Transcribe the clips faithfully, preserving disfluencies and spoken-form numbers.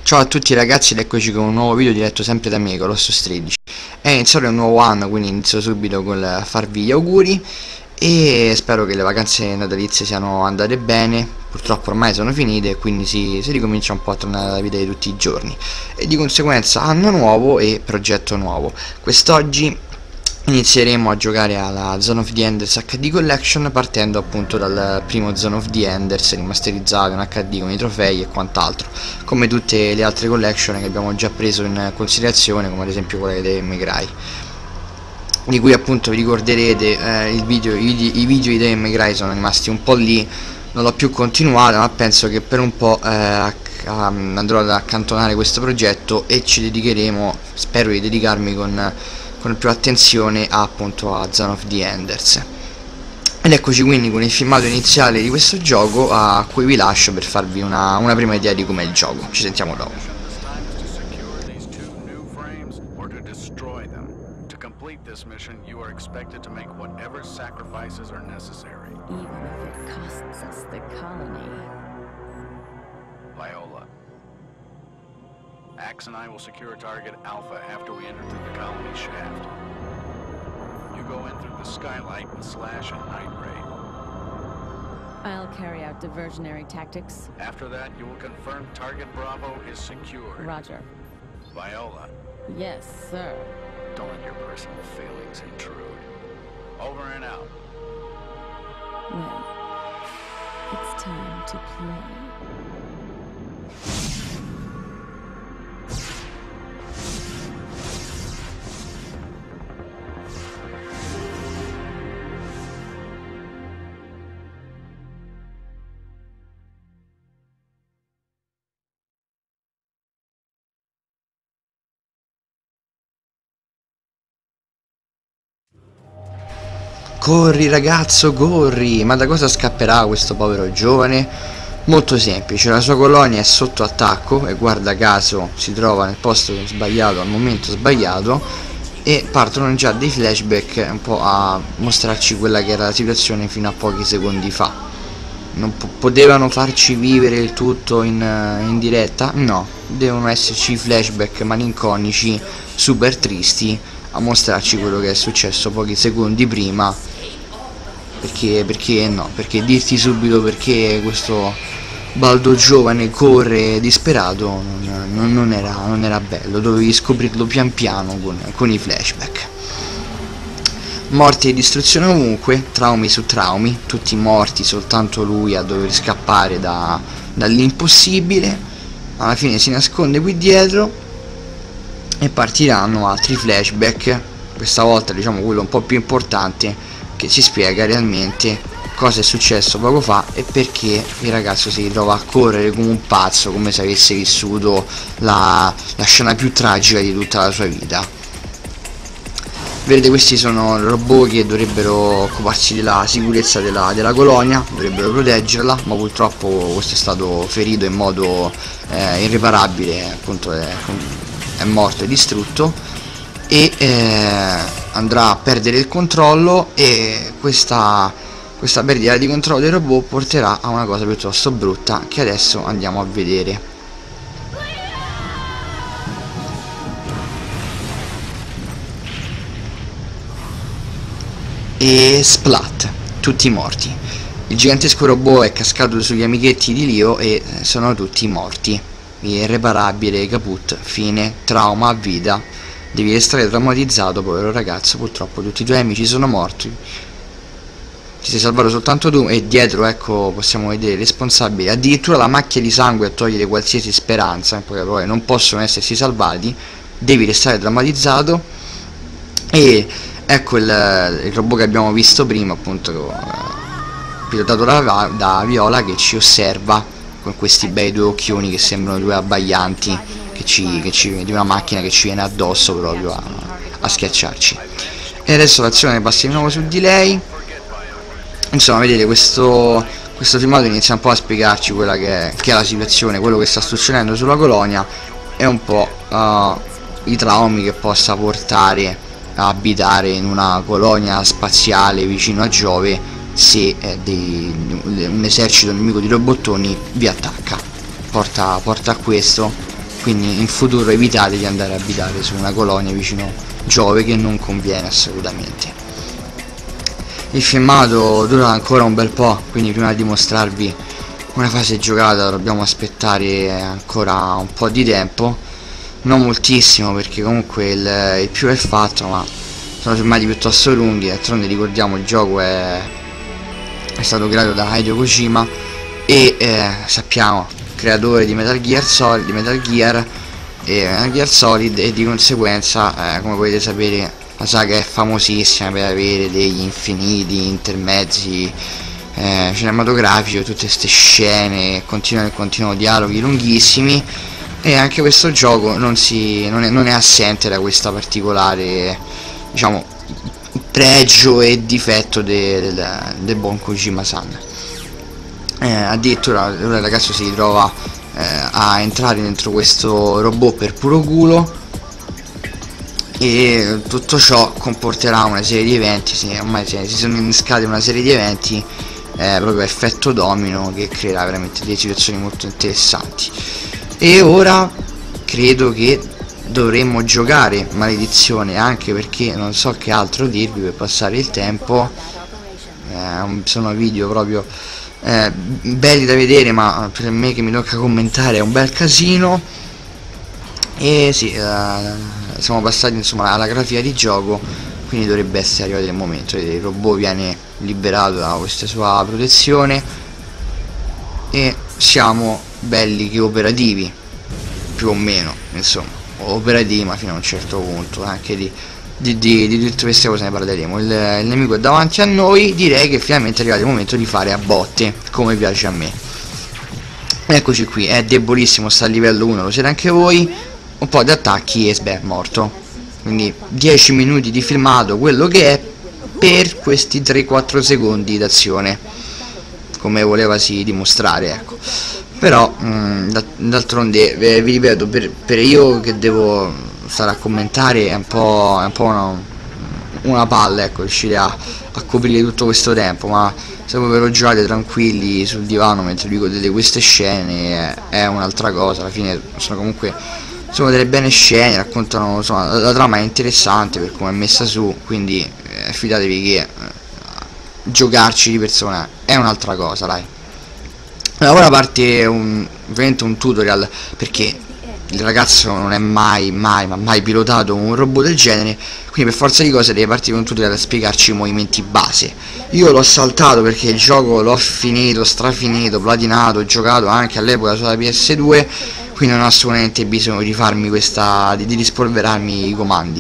Ciao a tutti ragazzi ed eccoci con un nuovo video diretto sempre da me, Colossus tredici. È iniziato un nuovo anno, quindi inizio subito col farvi gli auguri e spero che le vacanze natalizie siano andate bene. Purtroppo ormai sono finite, quindi si, si ricomincia un po' a tornare alla vita di tutti i giorni e di conseguenza anno nuovo e progetto nuovo. Quest'oggi inizieremo a giocare alla Zone of the Enders H D Collection, partendo appunto dal primo Zone of the Enders rimasterizzato in H D con i trofei e quant'altro, come tutte le altre collection che abbiamo già preso in considerazione, come ad esempio quella di Devil May Cry, di cui appunto vi ricorderete eh, il video, i, i video di Devil May Cry sono rimasti un po' lì, non l'ho più continuato, ma penso che per un po' eh, andrò ad accantonare questo progetto e ci dedicheremo, spero di dedicarmi con con più attenzione a, appunto a Zone of the Enders. Ed eccoci quindi con il filmato iniziale di questo gioco, a cui vi lascio per farvi una, una prima idea di com'è il gioco. Ci sentiamo dopo. Viola. Axe and I will secure target Alpha after we enter through the colony shaft. You go in through the skylight with Slash and Night Ray. I'll carry out diversionary tactics. After that, you will confirm target Bravo is secure. Roger. Viola. Yes, sir. Don't let your personal feelings intrude. Over and out. Well, it's time to play. Corri ragazzo, corri! Ma da cosa scapperà questo povero giovane? Molto semplice, la sua colonia è sotto attacco e guarda caso si trova nel posto sbagliato al momento sbagliato, e partono già dei flashback un po' a mostrarci quella che era la situazione fino a pochi secondi fa. Non po potevano farci vivere il tutto in, in diretta? No, devono esserci flashback malinconici super tristi a mostrarci quello che è successo pochi secondi prima. Perché, perché no, perché dirti subito perché questo baldo giovane corre disperato non, non, non, era, non era bello, dovevi scoprirlo pian piano con, con i flashback. Morti e distruzione ovunque, traumi su traumi, tutti morti, soltanto lui a dover scappare da, dall'impossibile. Alla fine si nasconde qui dietro e partiranno altri flashback, questa volta diciamo quello un po' più importante, che ci spiega realmente cosa è successo poco fa e perché il ragazzo si ritrova a correre come un pazzo, come se avesse vissuto la, la scena più tragica di tutta la sua vita. Vedete, questi sono robot che dovrebbero occuparsi della sicurezza della, della colonia, dovrebbero proteggerla, ma purtroppo questo è stato ferito in modo eh, irreparabile, appunto è, è morto e distrutto, e eh, andrà a perdere il controllo, e questa, questa perdita di controllo dei robot porterà a una cosa piuttosto brutta che adesso andiamo a vedere. E splat, tutti morti. Il gigantesco robot è cascato sugli amichetti di Leo e sono tutti morti. Irreparabile, caput, fine, trauma a vita. Devi restare traumatizzato, povero ragazzo, purtroppo tutti i tuoi amici sono morti. Ti sei salvato soltanto tu, e dietro, ecco, possiamo vedere i responsabili, addirittura la macchia di sangue a togliere qualsiasi speranza, perché non possono essersi salvati. Devi restare traumatizzato. E ecco il, il robot che abbiamo visto prima, appunto, pilotato da, da Viola, che ci osserva con questi bei due occhioni che sembrano due abbaglianti, che ci, che ci, di una macchina che ci viene addosso proprio a, a schiacciarci. E adesso l'azione passa di nuovo su di lei. Insomma, vedete, questo, questo filmato inizia un po' a spiegarci quella che è, che è la situazione, quello che sta succedendo sulla colonia, e un po' uh, i traumi che possa portare a abitare in una colonia spaziale vicino a Giove se eh, dei, un esercito nemico di robottoni vi attacca. Porta, porta a questo quindi in futuro evitate di andare a abitare su una colonia vicino Giove, che non conviene assolutamente. Il filmato dura ancora un bel po', quindi prima di mostrarvi una fase giocata dobbiamo aspettare ancora un po' di tempo, non moltissimo perché comunque il, il più è fatto, ma sono filmati piuttosto lunghi. D'altronde ricordiamo il gioco è, è stato creato da Hideo Kojima e eh, sappiamo, creatore di Metal Gear Solid, di Metal Gear e Metal Gear Solid, e di conseguenza eh, come potete sapere la saga è famosissima per avere degli infiniti intermezzi eh, cinematografici, tutte queste scene, continuano e continuano dialoghi lunghissimi, e anche questo gioco non, si, non, è, non è assente da questa particolare, diciamo, pregio e difetto del de, de buon Kojima-san. Eh, addirittura il ragazzo si ritrova eh, a entrare dentro questo robot per puro culo, e tutto ciò comporterà una serie di eventi, sì, ormai si, si sono innescati una serie di eventi eh, proprio effetto domino, che creerà veramente delle situazioni molto interessanti. E ora credo che dovremmo giocare Maledizione, anche perché non so che altro dirvi per passare il tempo. Eh, sono video proprio eh, belli da vedere, ma per me che mi tocca commentare è un bel casino. E sì, eh, siamo passati insomma alla grafica di gioco, quindi dovrebbe essere arrivato il momento. Il robot viene liberato da questa sua protezione e siamo belli che operativi, più o meno, insomma, operativi ma fino a un certo punto. Anche di, di, di, di tutte queste cose ne parleremo. Il, il nemico è davanti a noi, direi che finalmente è arrivato il momento di fare a botte, come piace a me. Eccoci qui, è debolissimo, sta a livello uno, lo siete anche voi. Un po' di attacchi e sbeh, morto. Quindi dieci minuti di filmato, quello che è, per questi tre quattro secondi d'azione, come volevasi dimostrare, ecco. Però d'altronde vi, vi ripeto, per, per io che devo stare a commentare è un po', è un po' una, una palla, ecco, riuscire a, a coprire tutto questo tempo. Ma se voi ve lo giocate tranquilli sul divano mentre vi godete queste scene è, è un'altra cosa. Alla fine sono comunque, sono delle belle scene, raccontano, insomma, la, la trama è interessante per come è messa su, quindi eh, fidatevi che eh, giocarci di persona è un'altra cosa, dai. Allora, ora parte un, ovviamente un tutorial, perché il ragazzo non è mai, mai, ma mai pilotato un robot del genere, quindi per forza di cose deve partire un tutorial a spiegarci i movimenti base. Io l'ho saltato perché il gioco l'ho finito, strafinito, platinato, giocato anche all'epoca sulla P S due, quindi non ho assolutamente bisogno di farmi questa, di, di rispolverarmi i comandi.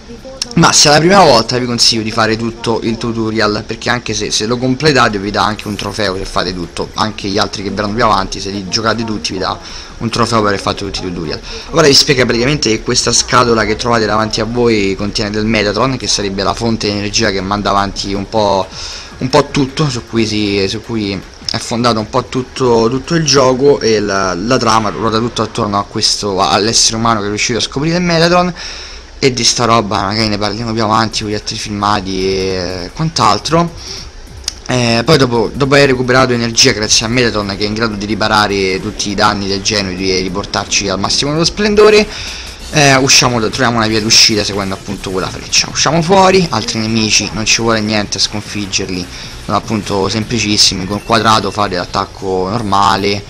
Ma se è la prima volta vi consiglio di fare tutto il tutorial, perché anche se, se lo completate vi dà anche un trofeo se fate tutto. Anche gli altri che verranno più avanti, se li giocate tutti, vi dà un trofeo per aver fatto tutti i tutorial. Ora vi spiega praticamente che questa scatola che trovate davanti a voi contiene del Metatron, che sarebbe la fonte di energia che manda avanti un po', un po' tutto, su cui, si, su cui è fondato un po' tutto, tutto il gioco, e la, la trama ruota tutto attorno a questo, all'essere umano che è riuscito a scoprire il Metatron. E di sta roba magari ne parliamo più avanti con gli altri filmati e quant'altro. Eh, poi dopo, dopo aver recuperato energia grazie a Metatron, che è in grado di riparare tutti i danni del Genuity e riportarci al massimo dello splendore, eh, usciamo, troviamo una via d'uscita seguendo appunto quella freccia. Usciamo fuori, altri nemici, non ci vuole niente a sconfiggerli, sono appunto semplicissimi. Con quadrato fate l'attacco normale,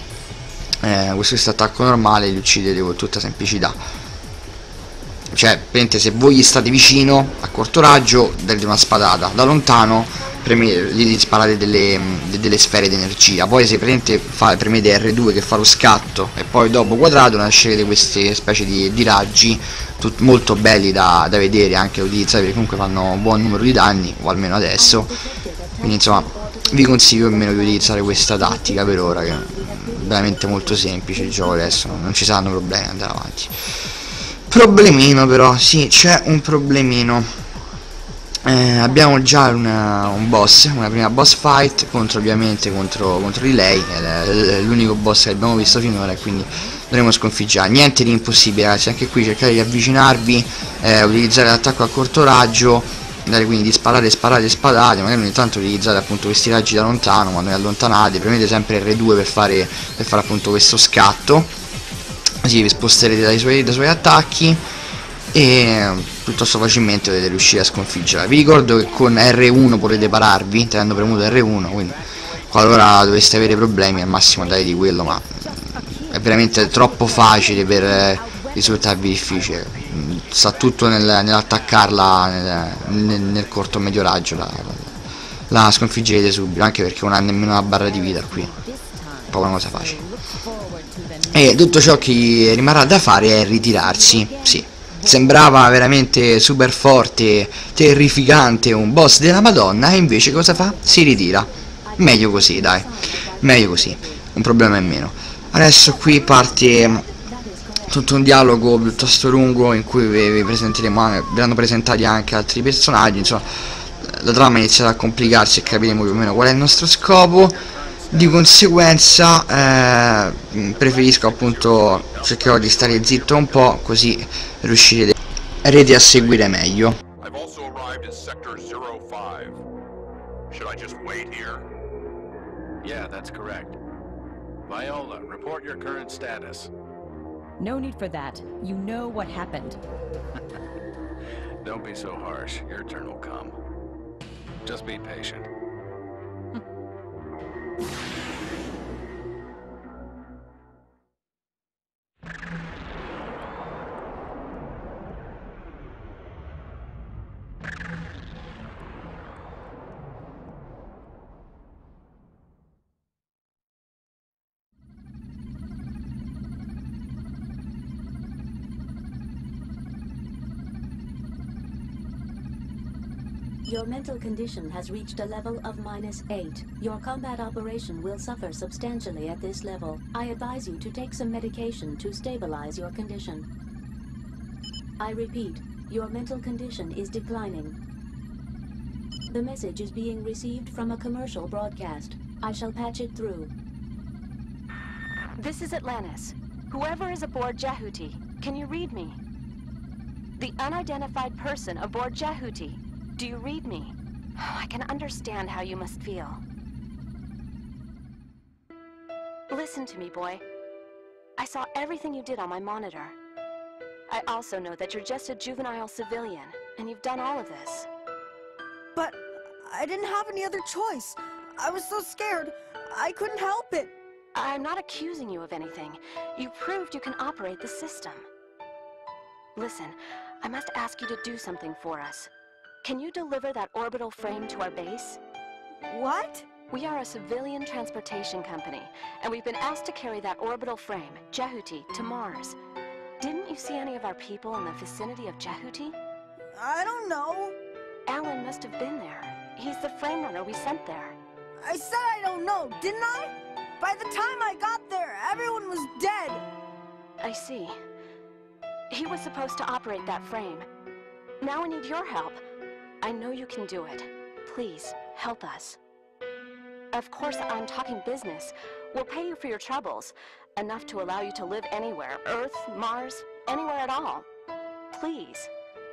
eh, questo attacco normale li uccidete con tutta semplicità. Cioè, se voi gli state vicino a corto raggio date una spadata, da lontano premete, gli sparate delle, delle sfere di energia. Poi se premete, fa, premete R due che fa lo scatto, e poi dopo quadrato nascerete queste specie di, di raggi tut, molto belli da, da vedere, anche utilizzati, perché comunque fanno un buon numero di danni, o almeno adesso. Quindi insomma vi consiglio almeno di utilizzare questa tattica per ora, che è veramente molto semplice il gioco adesso, non ci saranno problemi ad andare avanti. Problemino però, sì, c'è un problemino. Eh, abbiamo già una, un boss, una prima boss fight contro, ovviamente contro, contro di lei, è l'unico boss che abbiamo visto finora, e quindi dovremo sconfiggere. Niente di impossibile, ragazzi, anche qui cercate di avvicinarvi, eh, utilizzare l'attacco a corto raggio, andare quindi di sparare, sparate, spadate, magari ogni tanto utilizzate appunto questi raggi da lontano, quando vi allontanate, premete sempre R due per fare, per fare appunto questo scatto. così vi sposterete dai suoi, dai suoi attacchi e piuttosto facilmente potete riuscire a sconfiggerla. Vi ricordo che con R uno potete pararvi tenendo premuto R uno, quindi qualora doveste avere problemi al massimo dai di quello, ma è veramente troppo facile per eh, risultarvi difficile. Sta tutto nel, nell'attaccarla nel, nel, nel corto medio raggio, la, la, la sconfiggerete subito, anche perché non ha nemmeno una barra di vita qui, proprio una cosa facile. E tutto ciò che rimarrà da fare è ritirarsi. Sì, sembrava veramente super forte, terrificante, un boss della Madonna, e invece cosa fa? Si ritira. Meglio così, dai, meglio così, un problema in meno. Adesso qui parte tutto un dialogo piuttosto lungo in cui vi, vi presenteremo anche, verranno presentati anche altri personaggi, insomma la trama inizia a complicarsi e capiremo più o meno qual è il nostro scopo. Di conseguenza eh, preferisco appunto, cercherò di stare zitto un po', così riuscirete a seguire meglio. I've also arrived at Sector zero five. Should I just wait here? Yeah, that's correct. Viola, report your current status. No need for that. You know what happened. Don't be so harsh. Your turn will come. Just be patient. Your mental condition has reached a level of minus eight. Your combat operation will suffer substantially at this level. I advise you to take some medication to stabilize your condition. I repeat, your mental condition is declining. The message is being received from a commercial broadcast. I shall patch it through. This is Atlantis. Whoever is aboard Jehuti, can you read me? The unidentified person aboard Jehuti. Do you read me? I can understand how you must feel. Listen to me, boy. I saw everything you did on my monitor. I also know that you're just a juvenile civilian, and you've done all of this. But I didn't have any other choice. I was so scared. I couldn't help it. I'm not accusing you of anything. You proved you can operate the system. Listen, I must ask you to do something for us. Can you deliver that orbital frame to our base? What? We are a civilian transportation company, and we've been asked to carry that orbital frame, Jehuti, to Mars. Didn't you see any of our people in the vicinity of Jehuti? I don't know. Alan must have been there. He's the frame runner we sent there. I said I don't know, didn't I? By the time I got there, everyone was dead. I see. He was supposed to operate that frame. Now we need your help. I know you can do it. Please, help us. Of course, I'm talking business. We'll pay you for your troubles. Enough to allow you to live anywhere. Earth, Mars, anywhere at all. Please.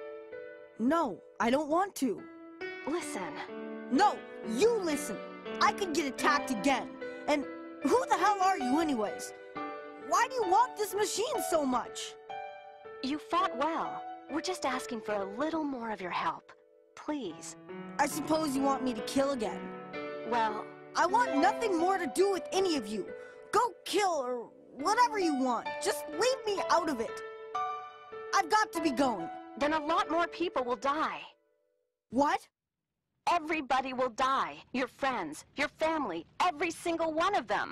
No, I don't want to. Listen. No, you listen. I could get attacked again. And who the hell are you anyways? Why do you want this machine so much? You fought well. We're just asking for a little more of your help. Please. I suppose you want me to kill again. Well, I want nothing more to do with any of you. Go kill or whatever you want. Just leave me out of it. I've got to be going. then a lot more people will die. What? Everybody will die. Your friends, your family, every single one of them.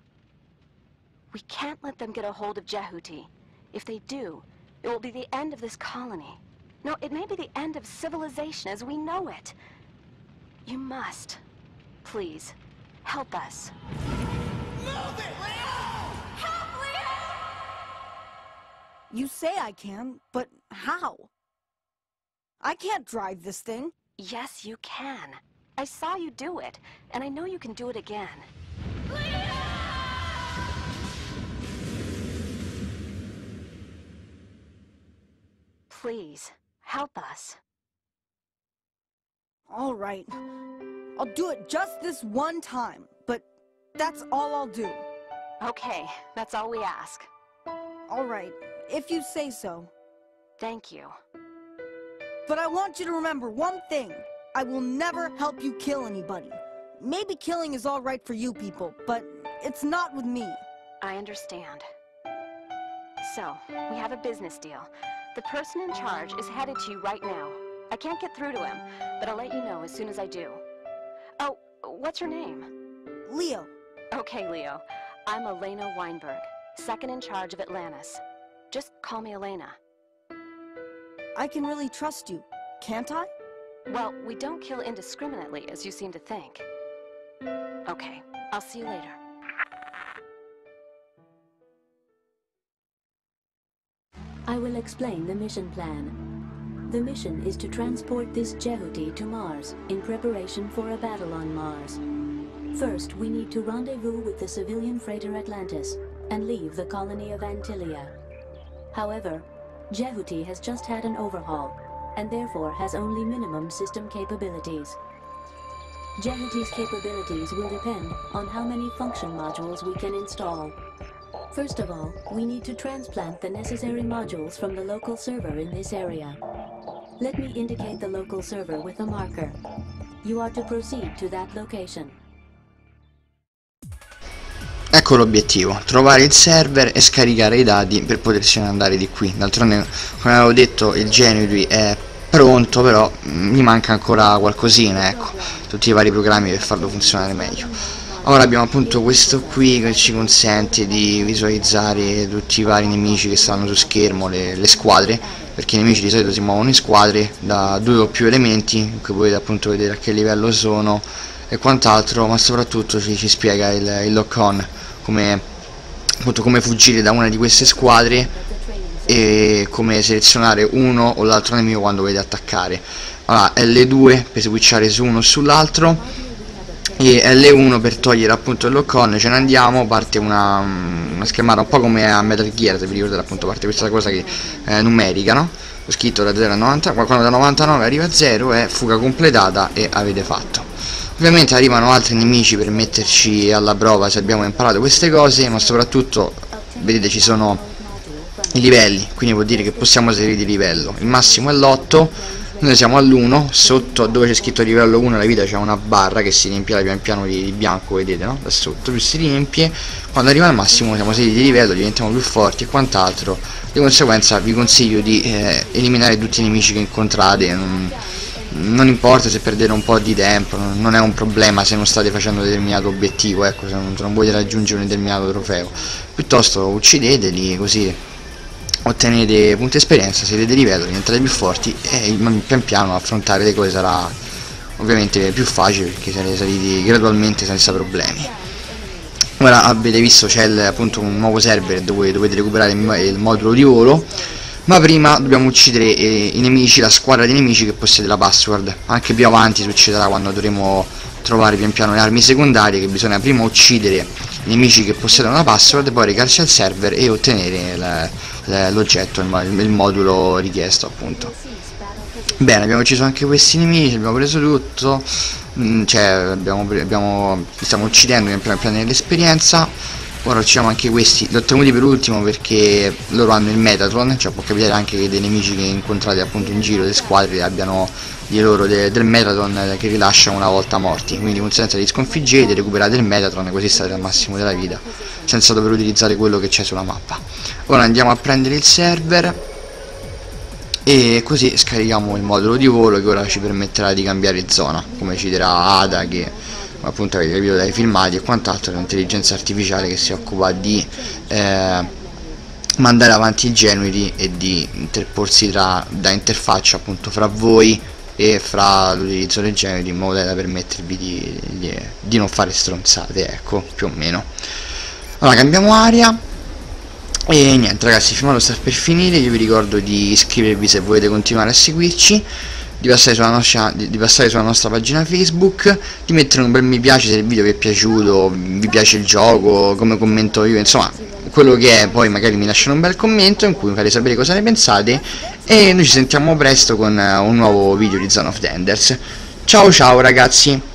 We can't let them get a hold of Jehuti. If they do, it will be the end of this colony. No, it may be the end of civilization as we know it. You must, please, help us. Move it, Leo! Help, Leo! You say I can, but how? I can't drive this thing. Yes, you can. I saw you do it, and I know you can do it again. Leo! Please, help us. All right. I'll do it just this one time, but that's all I'll do. Okay, that's all we ask. All right, if you say so. Thank you. But I want you to remember one thing. I will never help you kill anybody. Maybe killing is all right for you people, but it's not with me. I understand. So, we have a business deal. The person in charge is headed to you right now. I can't get through to him, but I'll let you know as soon as I do. Oh, what's your name? Leo. Okay, Leo. I'm Elena Weinberg, second in charge of Atlantis. Just call me Elena. I can really trust you, can't I? Well, we don't kill indiscriminately, as you seem to think. Okay, I'll see you later. I will explain the mission plan. The mission is to transport this Jehuti to Mars in preparation for a battle on Mars. First, we need to rendezvous with the civilian freighter Atlantis and leave the colony of Antilia. However, Jehuti has just had an overhaul and therefore has only minimum system capabilities. Jehuti's capabilities will depend on how many function modules we can install. First of all, we need to transplant the necessary modules from the local server in this area. Let me indicate the local server with a marker. You are to proceed to that location. Ecco l'obiettivo, trovare il server e scaricare i dati per potersene andare di qui. D'altronde, come avevo detto, il Genuity è pronto, però mi manca ancora qualcosina, ecco, tutti i vari programmi per farlo funzionare meglio. Ora abbiamo appunto questo qui che ci consente di visualizzare tutti i vari nemici che stanno su schermo, le, le squadre, perché i nemici di solito si muovono in squadre da due o più elementi, che potete appunto vedere a che livello sono e quant'altro, ma soprattutto ci, ci spiega il, il lock-on, come, appunto, come fuggire da una di queste squadre e come selezionare uno o l'altro nemico quando volete attaccare. Allora, L due per switchare su uno o sull'altro e L uno per togliere appunto il lock-on. Ce ne andiamo, parte una, una schermata un po' come a Metal Gear, se vi ricordate, appunto parte questa cosa che è numerica, no? Ho scritto da zero a novanta, quando da novantanove arriva a zero è fuga completata e avete fatto. Ovviamente arrivano altri nemici per metterci alla prova se abbiamo imparato queste cose, ma soprattutto vedete ci sono i livelli, quindi vuol dire che possiamo salire di livello. Il massimo è l'otto, noi siamo all'uno, sotto dove c'è scritto livello uno la vita c'è una barra che si riempie pian piano di, di bianco, vedete, no? Da sotto più si riempie, quando arriva al massimo siamo saliti di livello, diventiamo più forti e quant'altro. Di conseguenza vi consiglio di eh, eliminare tutti i nemici che incontrate, non, non importa se perdete un po' di tempo, non è un problema se non state facendo un determinato obiettivo, ecco, se non, se non volete raggiungere un determinato trofeo, piuttosto uccideteli, così ottenete punti esperienza, siete di livello, diventate più forti e pian piano affrontare le cose sarà ovviamente più facile perché sarete saliti gradualmente senza problemi. Ora avete visto c'è appunto un nuovo server dove dovete recuperare il, il modulo di volo, ma prima dobbiamo uccidere eh, i nemici, la squadra di nemici che possiede la password. Anche più avanti succederà quando dovremo trovare pian piano le armi secondarie, che bisogna prima uccidere i nemici che possiedono la password, poi recarsi al server e ottenere l'oggetto, il, il modulo richiesto appunto. Bene, abbiamo ucciso anche questi nemici, abbiamo preso tutto, mm, cioè abbiamo, abbiamo, stiamo uccidendo pian piano l'esperienza. Ora uccidiamo anche questi, li ho tenuti per ultimo perché loro hanno il Metatron, cioè può capitare anche che dei nemici che incontrate appunto in giro, le squadre, abbiano di loro de, del Metatron che rilascia una volta morti, quindi di conseguenza li sconfiggete, recuperate il Metatron, così state al massimo della vita senza dover utilizzare quello che c'è sulla mappa. Ora andiamo a prendere il server e così scarichiamo il modulo di volo che ora ci permetterà di cambiare zona, come ci dirà Ada, che appunto avete capito dai filmati e quant'altro, è un'intelligenza artificiale che si occupa di eh, mandare avanti il Genuity e di interporsi tra, da interfaccia appunto fra voi e fra l'utilizzo del Genuity, in modo da permettervi di, di, di non fare stronzate, ecco, più o meno. Allora cambiamo area e niente ragazzi, il filmato sta per finire. Io vi ricordo di iscrivervi se volete continuare a seguirci, di passare sulla nostra, di, di passare sulla nostra pagina Facebook, di mettere un bel mi piace se il video vi è piaciuto, vi piace il gioco, come commento io, insomma quello che è. Poi magari mi lasciano un bel commento in cui mi fate sapere cosa ne pensate e noi ci sentiamo presto con un nuovo video di Zone of the Enders. Ciao ciao ragazzi.